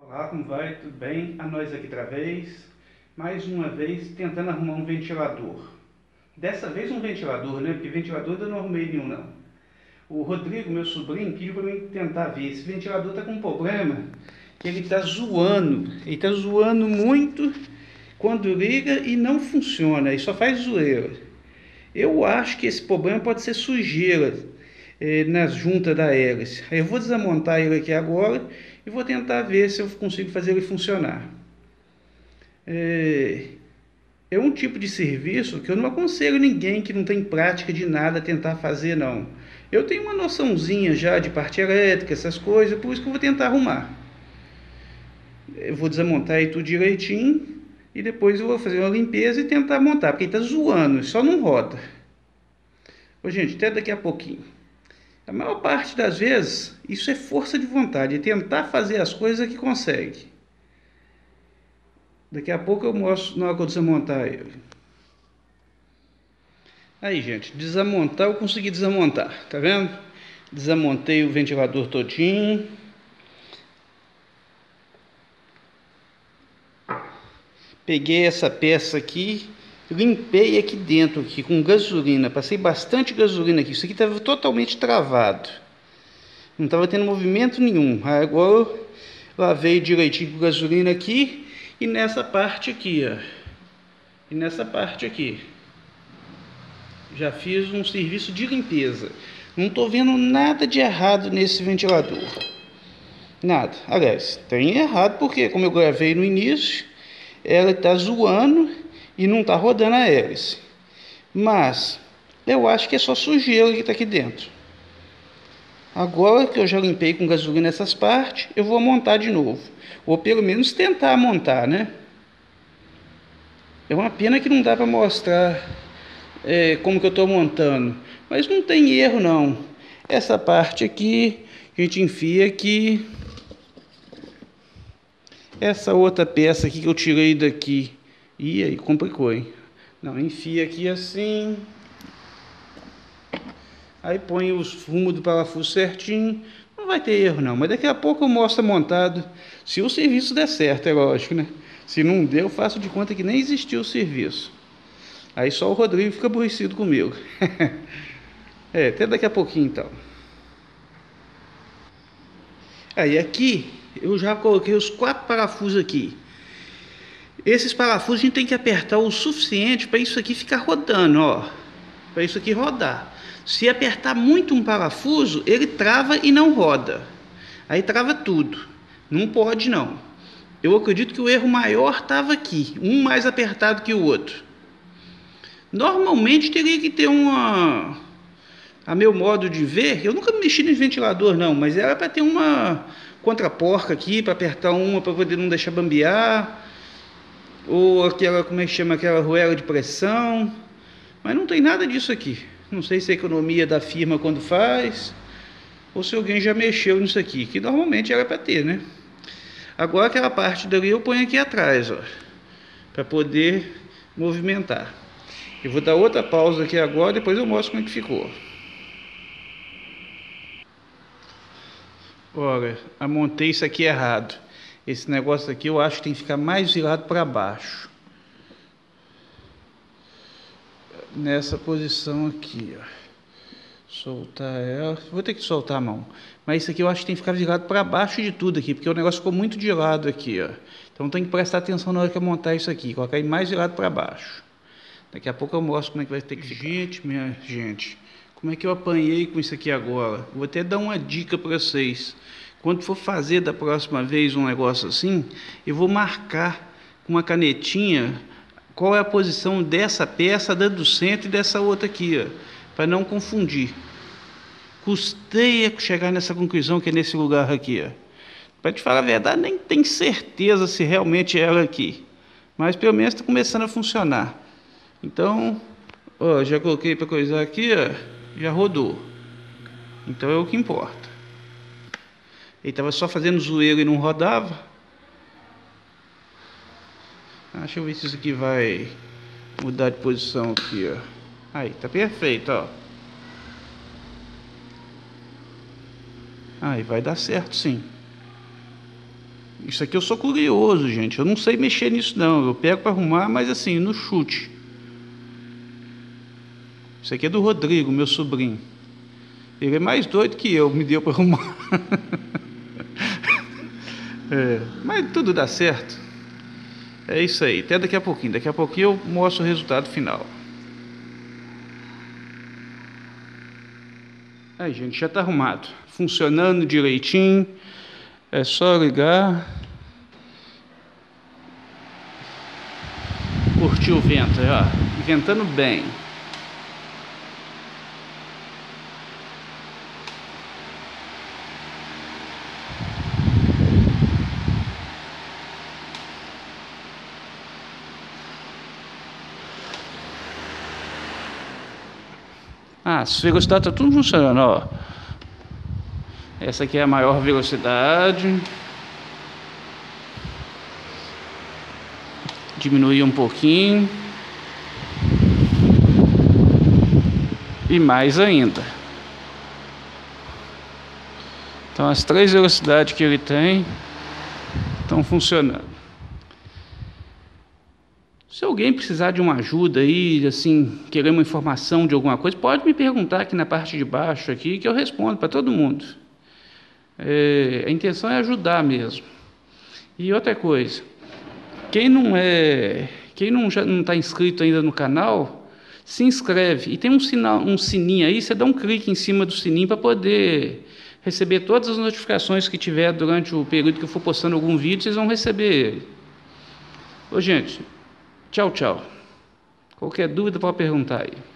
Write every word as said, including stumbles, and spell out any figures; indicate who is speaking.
Speaker 1: Olá, como vai? Tudo bem? A nós aqui outra vez, mais uma vez tentando arrumar um ventilador. Dessa vez um ventilador, né? Porque ventilador eu não arrumei nenhum não. O Rodrigo, meu sobrinho, pediu para mim tentar ver. Esse ventilador tá com um problema, que ele tá zoando. Ele tá zoando muito quando liga e não funciona, e só faz zoeira. Eu acho que esse problema pode ser sujeira eh, nas juntas da hélice. Aí eu vou desmontar ele aqui agora e vou tentar ver se eu consigo fazer ele funcionar. É, é um tipo de serviço que eu não aconselho ninguém que não tem prática de nada tentar fazer, não. Eu tenho uma noçãozinha já de parte elétrica, essas coisas, por isso que eu vou tentar arrumar. Eu vou desmontar aí tudo direitinho e depois eu vou fazer uma limpeza e tentar montar, porque ele tá zoando, só não roda. Ô, gente, até daqui a pouquinho. A maior parte das vezes, isso é força de vontade, é tentar fazer as coisas que consegue. Daqui a pouco eu mostro na hora que eu desmontar ele. Aí, gente, desmontar, eu consegui desmontar, tá vendo? Desmontei o ventilador todinho. Peguei essa peça aqui, limpei aqui dentro aqui com gasolina, passei bastante gasolina aqui. Isso aqui estava totalmente travado, não estava tendo movimento nenhum. Aí agora eu lavei direitinho com gasolina aqui e nessa parte aqui, ó, e nessa parte aqui já fiz um serviço de limpeza. Não estou vendo nada de errado nesse ventilador, nada. Aliás, tem errado porque, como eu gravei no início, ela está zoando e não está rodando a hélice. Mas eu acho que é só sujeira que está aqui dentro. Agora que eu já limpei com gasolina essas partes, eu vou montar de novo. Ou pelo menos tentar montar, né? É uma pena que não dá para mostrar é, como que eu estou montando. Mas não tem erro não. Essa parte aqui, a gente enfia aqui. Essa outra peça aqui que eu tirei daqui. Ih, aí complicou, hein? Não, enfia aqui assim. Aí põe os fumos do parafuso certinho. Não vai ter erro não, mas daqui a pouco eu mostro montado. Se o serviço der certo, é lógico, né? Se não der, eu faço de conta que nem existiu o serviço. Aí só o Rodrigo fica aborrecido comigo. É, até daqui a pouquinho então. Aí aqui, eu já coloquei os quatro parafusos aqui. Esses parafusos a gente tem que apertar o suficiente para isso aqui ficar rodando, ó. Para isso aqui rodar. Se apertar muito um parafuso, ele trava e não roda. Aí trava tudo. Não pode não. Eu acredito que o erro maior estava aqui, um mais apertado que o outro. Normalmente teria que ter uma, a meu modo de ver, eu nunca mexi no ventilador não, mas era para ter uma contraporca aqui, para apertar uma para poder não deixar bambear. Ou aquela, como é que chama, aquela arruela de pressão. Mas não tem nada disso aqui. Não sei se é economia da firma quando faz, ou se alguém já mexeu nisso aqui, que normalmente era para ter, né? Agora aquela parte dali eu ponho aqui atrás, ó, para poder movimentar. Eu vou dar outra pausa aqui agora, depois eu mostro como é que ficou. Olha, eu montei isso aqui errado. Esse negócio aqui eu acho que tem que ficar mais virado para baixo. Nessa posição aqui, ó. Soltar ela. Vou ter que soltar a mão. Mas isso aqui eu acho que tem que ficar virado para baixo de tudo aqui, porque o negócio ficou muito de lado aqui, ó. Então tem que prestar atenção na hora que eu montar isso aqui. Colocar ele mais virado para baixo. Daqui a pouco eu mostro como é que vai ter que ficar. Gente, minha gente, como é que eu apanhei com isso aqui agora? Vou até dar uma dica para vocês. Quando for fazer da próxima vez um negócio assim, eu vou marcar com uma canetinha qual é a posição dessa peça, da do centro e dessa outra aqui, ó, para não confundir. Custei a chegar nessa conclusão que é nesse lugar aqui, ó. Para te falar a verdade, nem tenho certeza se realmente é ela aqui, mas pelo menos está começando a funcionar. Então, ó, já coloquei para coisar aqui, ó, já rodou. Então é o que importa. Ele estava só fazendo zoeira e não rodava. Ah, deixa eu ver se isso aqui vai mudar de posição aqui, ó. Aí, tá perfeito, ó. Aí vai dar certo sim. Isso aqui eu sou curioso, gente. Eu não sei mexer nisso, não. Eu pego para arrumar, mas assim, no chute. Isso aqui é do Rodrigo, meu sobrinho. Ele é mais doido que eu, me deu para arrumar. É, mas tudo dá certo. É isso aí. Até daqui a pouquinho. Daqui a pouquinho eu mostro o resultado final. Aí, gente, já está arrumado. Funcionando direitinho. É só ligar. Curtir o vento, ó. Ventando bem. Ah, as velocidades tá tudo funcionando, ó. Essa aqui é a maior velocidade. Diminuir um pouquinho. E mais ainda. Então as três velocidades que ele tem estão funcionando. Se alguém precisar de uma ajuda aí, assim, querer uma informação de alguma coisa, pode me perguntar aqui na parte de baixo aqui, que eu respondo para todo mundo. É, a intenção é ajudar mesmo. E outra coisa, quem não é, quem não já não está inscrito ainda no canal, se inscreve. E tem um sinal, um sininho aí, você dá um clique em cima do sininho para poder receber todas as notificações que tiver durante o período que eu for postando algum vídeo, vocês vão receber ele. Ô, gente, tchau, tchau. Qualquer dúvida pode perguntar aí.